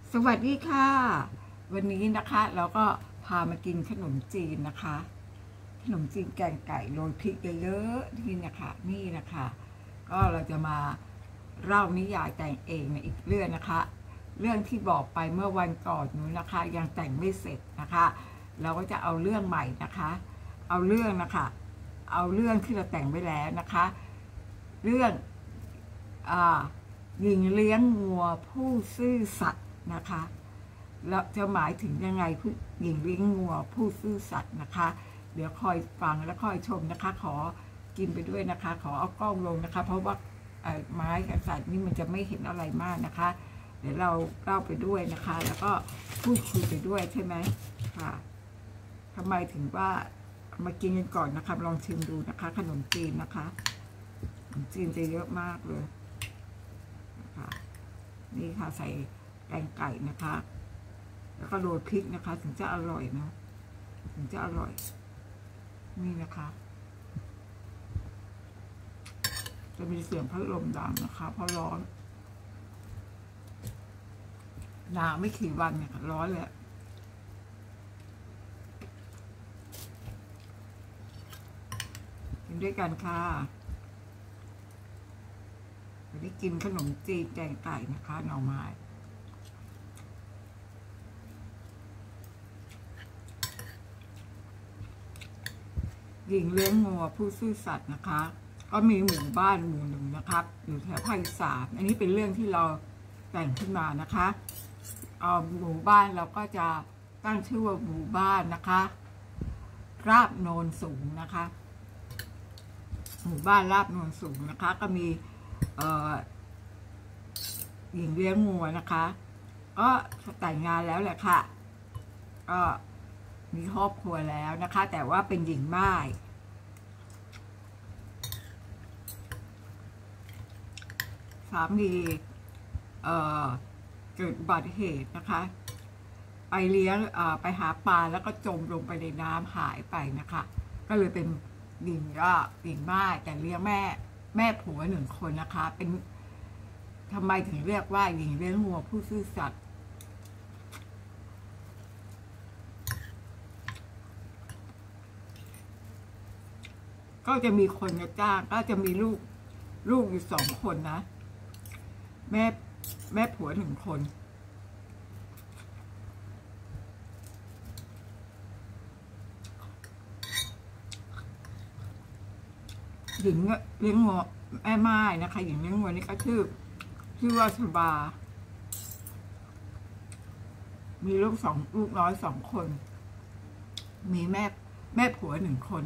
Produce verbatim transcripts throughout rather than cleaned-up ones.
สวัสดีค่ะวันนี้นะคะเราก็พามากินขนมจีนนะคะขนมจีนแกงไก่โรยพริกเยอะๆนี่นะคะนี่นะคะก็เราจะมาเล่านิยายแต่งเองในอีกเรื่องนะคะเรื่องที่บอกไปเมื่อวันก่อนนู้นนะคะยังแต่งไม่เสร็จนะคะเราก็จะเอาเรื่องใหม่นะคะเอาเรื่องนะคะเอาเรื่องที่เราแต่งไว้แล้วนะคะเรื่องอ่าหญิงเลี้ยงงัวผู้ซื่อสัตย์นะคะแล้วจะหมายถึงยังไงผู้หญิงเลี้ยงงัวผู้ซื่อสัตย์นะคะเดี๋ยวคอยฟังและคอยชมนะคะขอกินไปด้วยนะคะขอเอากล้องลงนะคะเพราะว่าไม้กับสัตว์นี่มันจะไม่เห็นอะไรมากนะคะเดี๋ยวเราเล่าไปด้วยนะคะแล้วก็พูดคุยไปด้วยใช่ไหมค่ะทำไมถึงว่ามากินกันก่อนนะคะลองชิมดูนะคะขนมจีนนะคะขนมจีนจะเยอะมากเลยนะคะนี่ค่ะใส่แกงไก่นะคะแล้วก็โรยพริกนะคะถึงจะอร่อยนะถึงจะอร่อยนี่นะคะจะมีเสียงพัดลมดังนะคะเพราะร้อนหนาวไม่กี่วันเนี่ยร้อนเลยกินด้วยกันค่ะวันนี้กินขนมจีนแกงไก่นะคะหน่อไม้หญิงเลี้ยงงัวผู้ซื่อสัตย์นะคะก็มีหมู่บ้านหมู่หนึ่งนะครับอยู่แถวภาคอีสานอันนี้เป็นเรื่องที่เราแต่งขึ้นมานะคะเอาหมู่บ้านเราก็จะตั้งชื่อว่าหมู่บ้านนะคะราบโนนสูงนะคะหมู่บ้านราบโนนสูงนะคะก็มีเอ่อหญิงเลี้ยงงัวนะคะก็แต่งงานแล้วแหละค่ะก็มีครอบครัวแล้วนะคะแต่ว่าเป็นหญิงม่ายสามีเอ่อเกิดอุบัติเหตุนะคะไปเลี้ยงไปหาปลาแล้วก็จมลงไปในน้ำหายไปนะคะก็เลยเป็นหญิงก็หญิงม่ายแต่เลี้ยงแม่แม่ผัวหนึ่งคนนะคะเป็นทำไมถึงเรียกว่าหญิงเลี้ยงงัวผู้ซื่อสัตย์ก็จะมีคนมาจ้างก็จะมีลูกลูกอยู่สองคนนะแม่แม่ผัวหนึ่งคนหญิงเลี้ยงงัวแม่ไม้นะคะหญิงเลี้ยงงัวนี่ก็ชื่อชื่อว่าชบามีลูกสองลูกน้อยสองคนมีแม่แม่ผัวหนึ่งคน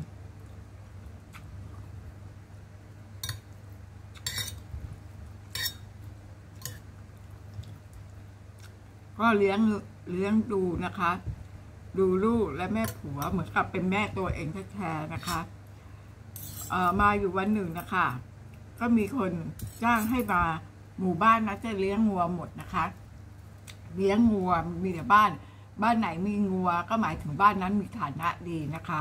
ก็เลี้ยงเลี้ยงดูนะคะดูลูกและแม่ผัวเหมือนกับเป็นแม่ตัวเองแท้ๆนะคะเอ่อมาอยู่วันหนึ่งนะคะก็มีคนจ้างให้มาหมู่บ้านนะจะเลี้ยงงัวหมดนะคะเลี้ยงงัวมีแต่บ้านบ้านไหนมีงัวก็หมายถึงบ้านนั้นมีฐานะดีนะคะ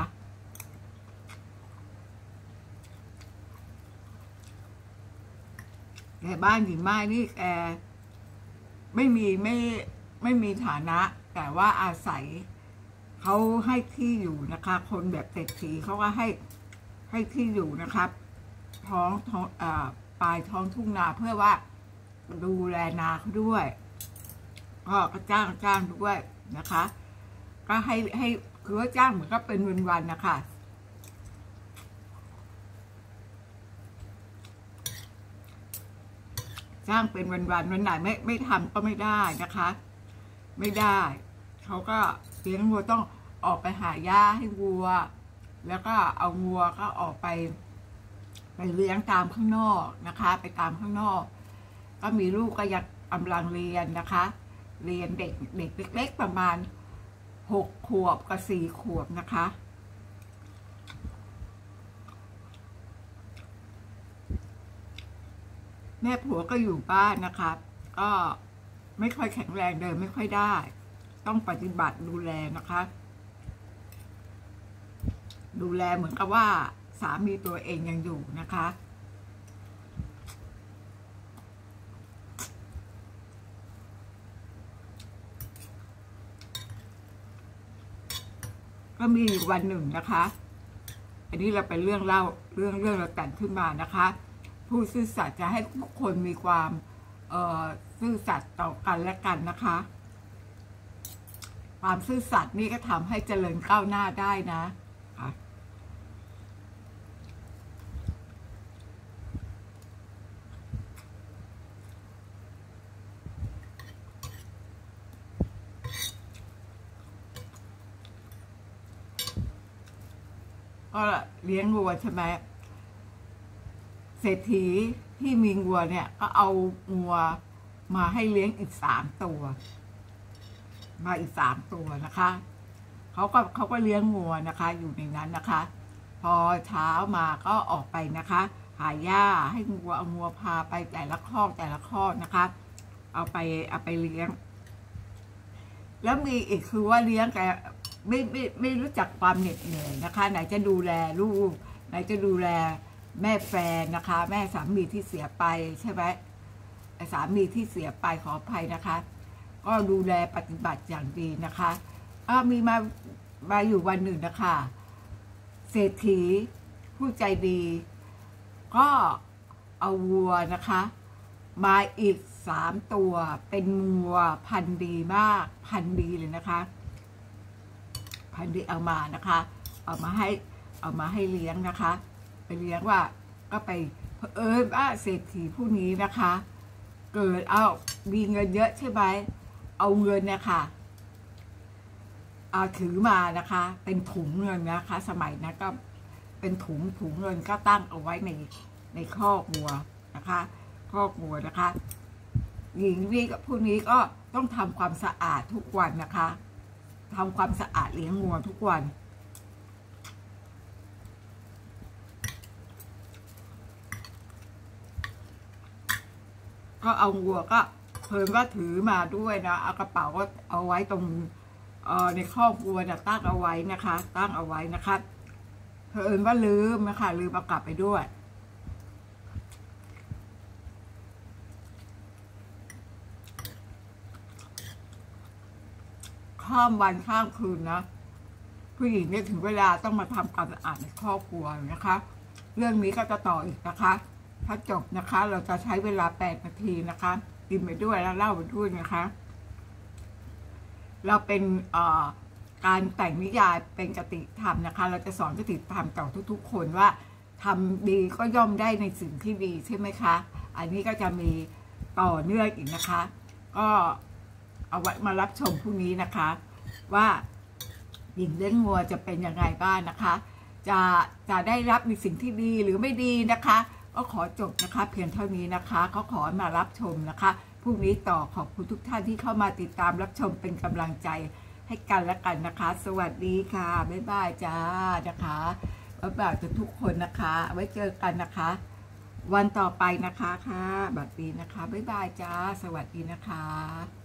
แต่บ้านหญิงไม้นี่แกไม่มีไม่ไม่มีฐานะแต่ว่าอาศัยเขาให้ที่อยู่นะคะคนแบบเศรษฐีเขาก็ให้ให้ที่อยู่นะครับท้องท้องอ่าปลายท้องทุ่งนาเพื่อว่าดูแลนาเขาด้วยก็จ้างจ้างด้วยนะคะก็ให้ให้คือว่าจ้างเหมือนก็เป็นวันๆนะคะจ้างเป็นวันๆวันไหนไม่ไม่ทำก็ไม่ได้นะคะไม่ได้เขาก็เลี้ยงวัวต้องออกไปหาหญ้าให้วัวแล้วก็เอาวัวก็ออกไปไปเลี้ยงตามข้างนอกนะคะไปตามข้างนอกก็มีลูกก็ยังกำลังเรียนนะคะเรียนเด็กเด็กเล็กๆประมาณหกขวบกับสี่ขวบนะคะแม่ผัวก็อยู่บ้านนะคะก็ไม่ค่อยแข็งแรงเดินไม่ค่อยได้ต้องปฏิบัติดูแลนะคะดูแลเหมือนกับว่าสามีตัวเองยังอยู่นะคะ กก็มีวันหนึ่งนะคะ อันนี้เราเป็นเรื่องเล่าเรื่องเรื่องเราแต่งขึ้นมานะคะ ผู้ซื่อสัตย์จะให้ทุกคนมีความเอ่อซื่อสัตย์ต่อกันและกันนะคะ ความซื่อสัตย์นี่ก็ทำให้เจริญก้าวหน้าได้นะค่ะก็เลี้ยงวัวใช่ไหมเศรษฐีที่มีวัวเนี่ยก็เอาวัวมาให้เลี้ยงอีกสามตัวมาอีกสามตัวนะคะเขาก็เขาก็เลี้ยงวัวนะคะอยู่ในนั้นนะคะ พอเช้ามาก็ออกไปนะคะหาหญ้าให้วัวเอาวัวพาไปแต่ละคอกแต่ละคอกนะคะเอาไปเอาไปเลี้ยงแล้วมีอีกคือว่าเลี้ยงแต่ไม่ไม่ไม่รู้จักความเหน็ดเหนื่อยนะคะไหนจะดูแลลูกไหนจะดูแลแม่แฟนนะคะแม่สามีที่เสียไปใช่ไหมสามีที่เสียไปขออภัยนะคะก็ดูแลปฏิบัติอย่างดีนะคะอ้ามีมามาอยู่วันหนึ่งนะคะเศรษฐีผู้ใจดีก็เอาวัวนะคะมาอีกสามตัวเป็นวัวพันธุ์ดีมากพันธุ์ดีเลยนะคะพันธุ์ดีเอามานะคะเอามาให้เอามาให้เลี้ยงนะคะไปเลี้ยงว่าก็ไปเผอิญว่าเศรษฐีผู้นี้นะคะเกิดเอามีเงินเยอะใช่ไหมเอาเงินเนี่ยค่ะเอาถือมานะคะเป็นถุงเงินนะคะสมัยนั้นก็เป็นถุงถุงเงินก็ตั้งเอาไว้ในในคอกวัวนะคะคอกวัวนะคะหญิงนี่กับผู้นี้ก็ต้องทำความสะอาดทุกวันนะคะทำความสะอาดเลี้ยงวัวทุกวันก็เอาวัวก็เพิ่มว่าถือมาด้วยนะเอากระเป๋าก็เอาไว้ตรงเอ่อในครอบครัวจะตั้งเอาไว้นะคะตั้งเอาไว้นะคะเพิ่มว่าลืมนะคะลืมเอากลับไปด้วยข้ามวันข้ามคืนนะผู้หญิงเนี่ยถึงเวลาต้องมาทำความสะอาดในครอบครัวนะคะเรื่องนี้ก็จะต่ออีกนะคะถ้าจบนะคะเราจะใช้เวลาแปดนาทีนะคะกินไปด้วยแล้วเล่าไปด้วยนะคะเราเป็นการแต่งนิยายเป็นคติธรรมนะคะเราจะสอนคติธรรมต่อทุกๆคนว่าทำดีก็ย่อมได้ในสิ่งที่ดีใช่ไหมคะอันนี้ก็จะมีต่อเนื่องอีกนะคะก็เอาไว้มารับชมพรุ่งนี้นะคะว่าหญิงเลี้ยงวัวจะเป็นยังไงบ้างนะคะจะจะได้รับในสิ่งที่ดีหรือไม่ดีนะคะก็ขอจบนะคะเพียงเท่านี้นะคะเขาขอมารับชมนะคะพรุ่งนี้ต่อขอบคุณทุกท่านที่เข้ามาติดตามรับชมเป็นกำลังใจให้กันและกันนะคะสวัสดีค่ะบ๊ายบายจ้านะคะบ๊ายบายทุกคนนะคะไว้เจอกันนะคะวันต่อไปนะคะค่ะแบบนี้นะคะบ๊ายบายจ้าสวัสดีนะคะ